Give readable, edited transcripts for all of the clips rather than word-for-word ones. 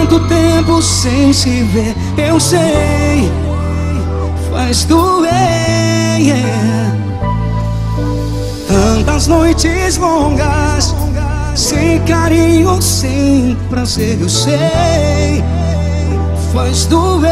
Tanto tempo sem se ver, eu sei, faz doer. Tantas noites longas, sem carinho, sem prazer, eu sei, faz doer.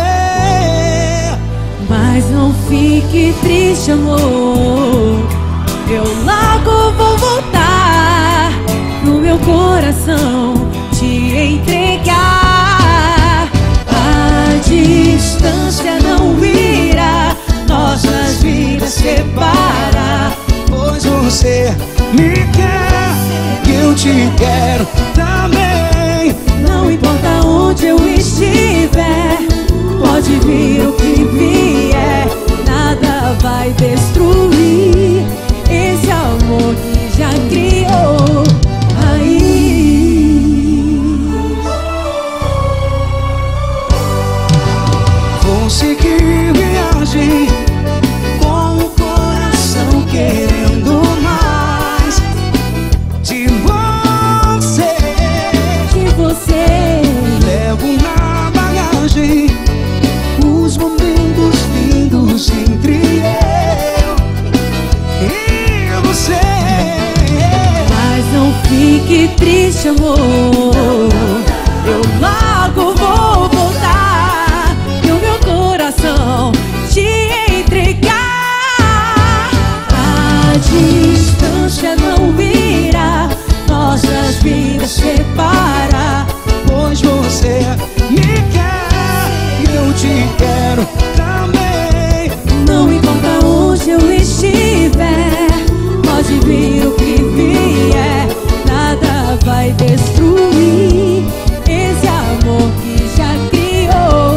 Mas não fique triste, amor, eu logo vou voltar pro meu coração te entregar. A distância não irá nossas vidas separar, Pois você me quer e eu te quero também. não importa onde eu estiver, pode vir o que vier, nada vai destruir esse amor que já criou raiz. Vou seguir viagem com o coração querendo mais de você. De você Levo na bagagem os momentos lindos entre eu e você. mas não fique triste, amor, eu logo vou voltar e o meu coração te entregar. A distância não irá nossas vidas separar, Pois você me quer e eu te quero também. não importa onde eu estiver, pode vir o que vier, nada vai destruir esse amor que já criou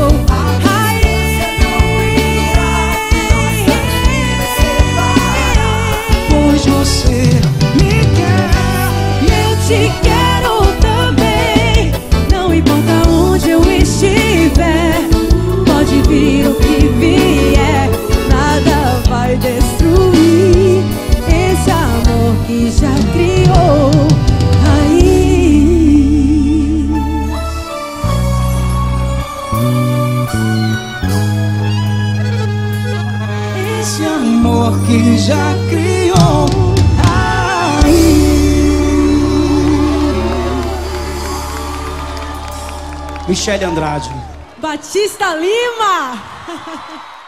Pois você me quer e eu te quero também. Não importa onde eu estiver, pode vir o que vier, nada vai destruir esse amor que já criou raiz. esse amor que já criou raiz. Michele Andrade. Batista Lima.